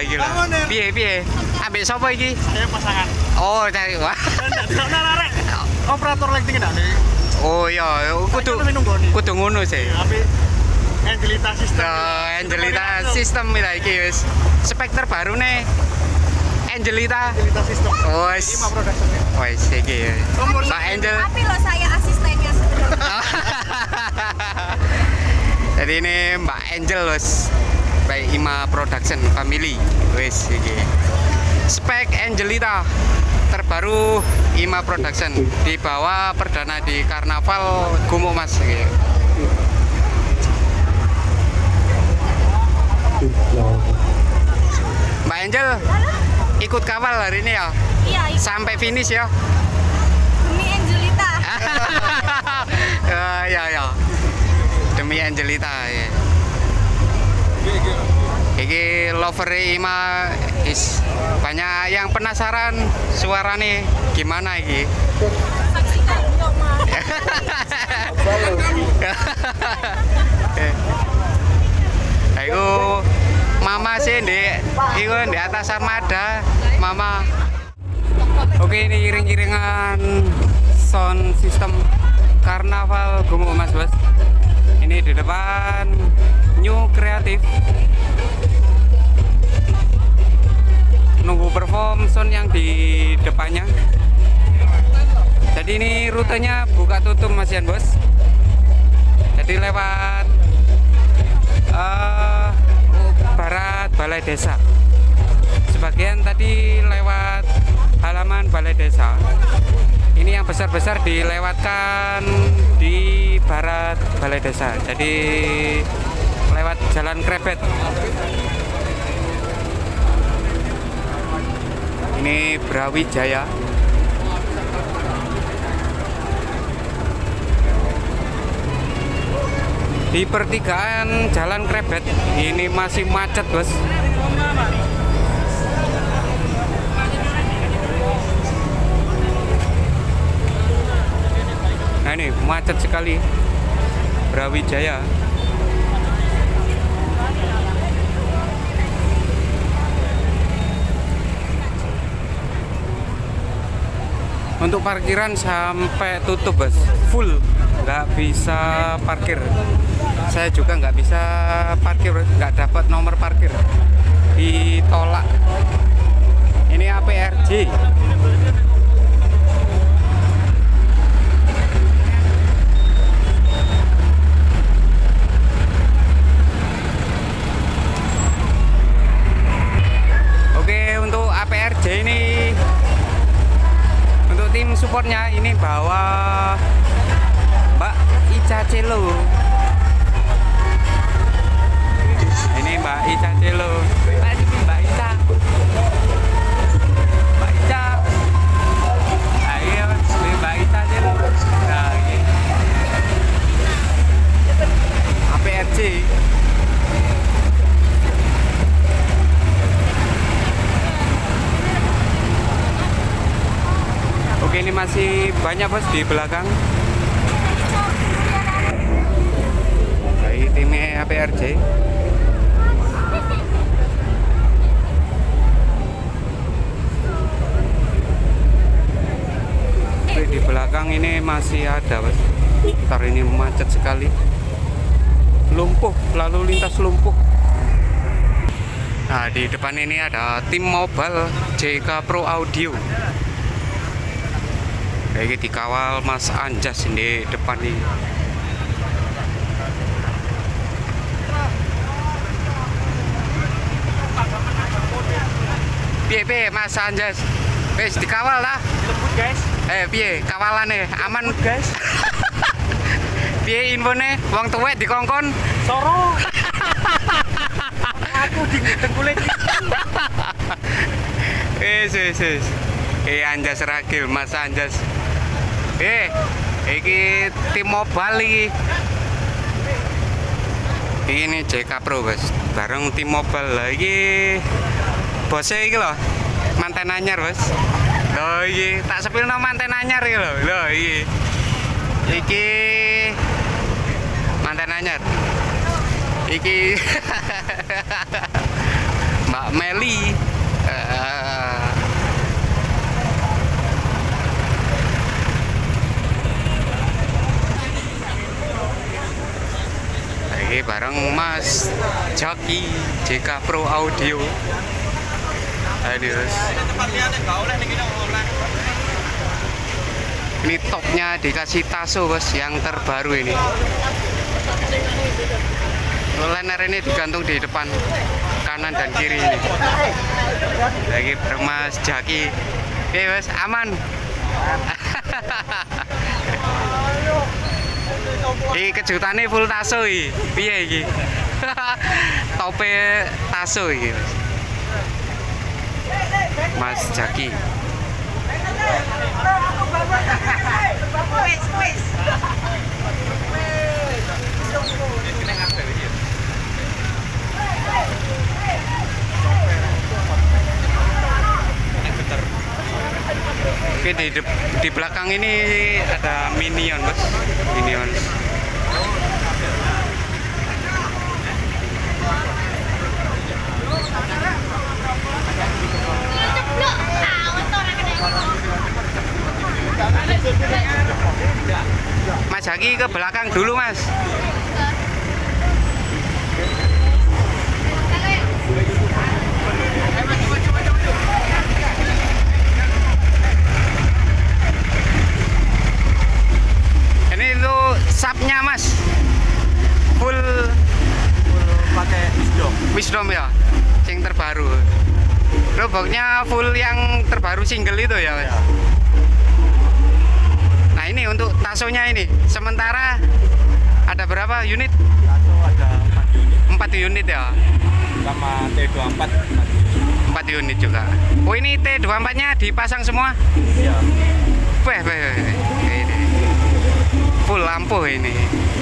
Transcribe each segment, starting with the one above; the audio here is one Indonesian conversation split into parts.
iki lho. Piye? Ambek sapa iki? Saya pasangan. Oh, cari wah. Operator lighting enggak nih? Oh iya, kudu ngono sih. Tapi Angelita System. Angelita System iki wis. Spek terbaru nih. Angelita System. Wes. Ima production-nya. Wes iki. Mbak Angel. Tapi loh saya asistennya sebenarnya. Jadi ini Mbak Angel wes. Baik Ima Production Family. Wes iki. Spek Angelita terbaru Ima Production dibawa perdana di Karnaval Gumo Mas iki. Mbak Angel ikut kawal hari ini ya? Iya, Sampai finish ya? demi Angelita. Ya. Demi Angelita ya. Iki lover Ima banyak yang penasaran suaranya gimana iki. Saksikan yuk Mas. Iku Mama sih iku di atas armada Mama. Oke, ini iring-iringan sound system Karnaval Gumo Mas Bos. Ini di depan New Creative. Nunggu perform sound yang di depannya. Jadi ini rutenya buka tutup Mas Yan Bos. Jadi lewat barat Balai Desa. Sebagian tadi lewat halaman Balai Desa. Ini yang besar-besar dilewatkan di barat Balai Desa. Jadi lewat Jalan Krebet. Ini Brawijaya. Di pertigaan Jalan Krebet ini masih macet Bos. Nah ini macet sekali Brawijaya. Untuk parkiran sampai tutup Bos, full, nggak bisa parkir. Saya juga nggak bisa parkir, nggak dapat nomor parkir, ditolak. Ini APRJ. Oke, untuk APRJ ini, untuk tim supportnya ini bawa Mbak Ica Celo. Ini Mbak Ica Celo. Mbak Ica. Ayo, Mbak Ica Celo. Nah, ini. APRJ. Oke, ini masih banyak Bos di belakang. Baik, timnya APRJ. Oke, di belakang ini masih ada Bos. Ntar ini macet sekali. Lumpuh, lalu lintas lumpuh. Nah, di depan ini ada tim mobile JK Pro Audio. Ini dikawal Mas Anjas di depan ini. Piye Mas Anjas? Wis dikawal lah. Lembut guys. Piye kawalane aman guys? Piye infone wong tuwek dikongkon? Soro. Aku dengkule. Wis. Anjas Ragil, Mas Anjas. Iki tim mobile iki. Ini JK Pro Bos, bareng tim mobile lah iki. Bosnya iki lho, manten anyar Bos. Loh iki tak sepilno manten anyar iki lho. Loh iki. Iki manten anyar. Iki Mbak Meli. Lagi bareng Mas Jaki JK Pro Audio. Aduh. Ini topnya dikasih taso bos, yang terbaru ini. Liner ini digantung di depan, kanan dan kiri ini. Lagi Mas Jaki. Oke bos, aman. Ini kejutannya full taso iki. Piye iki? Tope taso iki. Mas Jaki. Oke, di belakang ini ada Minion bos, Minion. Mas Jaki ke belakang dulu mas. Ini tuh sapnya mas, full pakai Wisdom ya, yang terbaru. Roboknya full yang terbaru single itu ya mas. Nah ini untuk tasonya ini, sementara ada berapa unit? Taso ada 4 unit. 4 unit ya? Sama T24 4 unit juga. Oh ini T24 nya dipasang semua? Iya. Weh. Ini full lampu ini.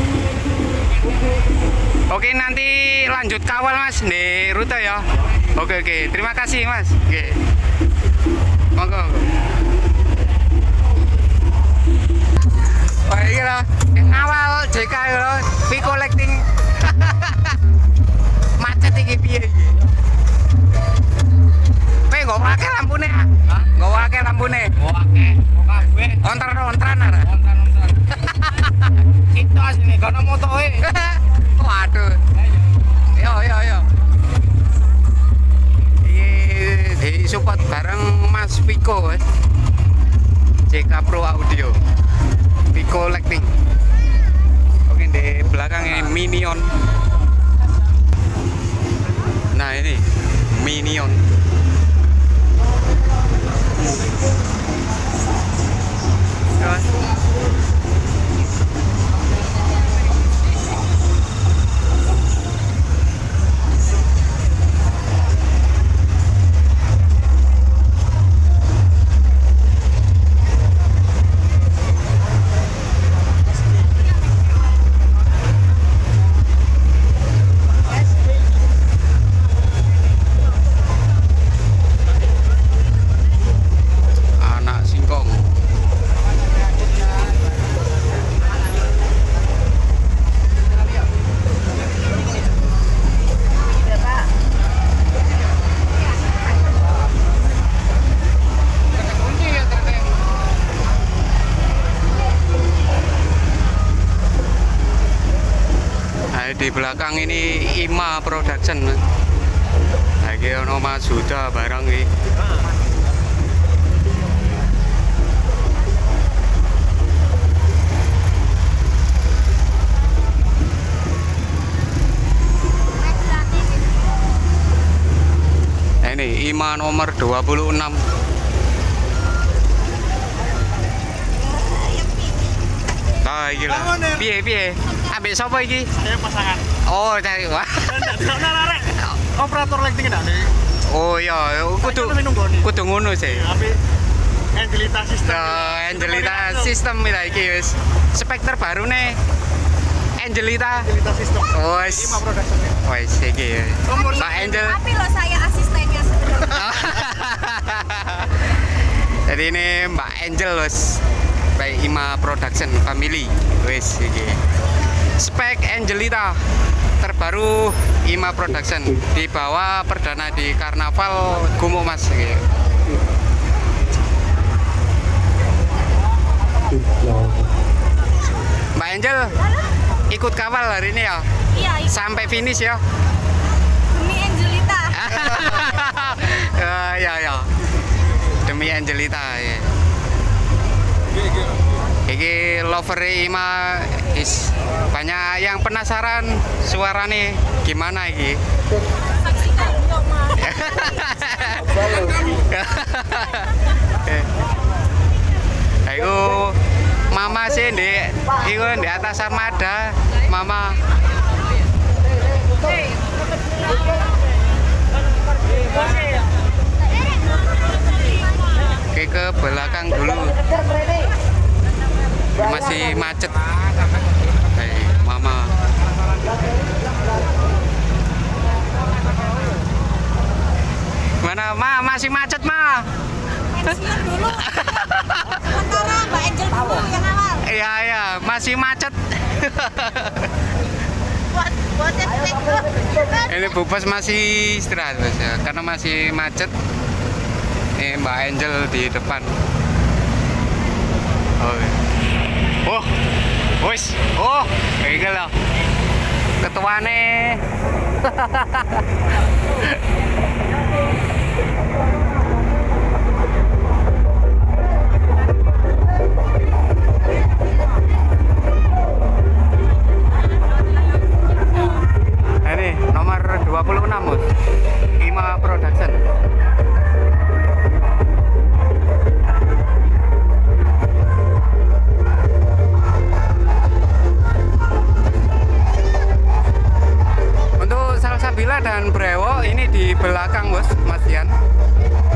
Oke nanti lanjut kawal mas di rute ya. Oke terima kasih mas. Oke. Monggo. Wah ini loh, awal JK loh, fee collecting. Macet iki piye iki? Kowe nggo akeh lampune? Hah? Nggo akeh lampune? Nggo akeh, kok kabeh. Ontran ara? Ontran. Kita sini kono motoe. Waduh. Yo. Iki support bareng Mas Viko wes. JK Pro Audio. Viko Collecting. Oke di belakang ini Minion. Nah ini Minion. Di belakang ini IMA Production. Lagi ono Mas Huda barang iki. Ini IMA nomor 26. Ah iki lah. Piye? Ambek sapa iki? Saya pasangan. Oh, cari wah. Operator lighting enggak nih? Oh iya, kudu ngono sih. Tapi Angelita System. Angelita System iki wis. Spek terbaru nih. Angelita System. Wes. IMA Production. Wes iki. Mbak Angel. Tapi lo saya asistennya sebenarnya. Jadi ini Mbak Angel wes. Baik IMA Production Family. Wes iki. Spek Angelita terbaru IMA Production dibawa perdana di Karnaval Gumuk Mas gitu. Mbak Angel ikut kawal hari ini ya? Iya, Sampai finish ya? demi Angelita. Ya. Demi Angelita ya. Iki lover IMA is banyak yang penasaran suaranya gimana iki. Saksikan yuk, Mas. Ayo mama sih di atas armada mama. Oke, ke belakang dulu masih macet. Hei mama, mana ma, masih macet ma. Pensiun dulu. Sementara Mbak Angel dulu yang awal. Iya masih macet. Buat Ini Bu Bos masih istirahat Bos, ya, karena masih macet. Ini Mbak Angel di depan. Kayak gitu loh. Ketuane. Ini nomor 26 Bos. IMA Production. Untuk Salsabila dan Brewo ini di belakang Bos, Mas Yan.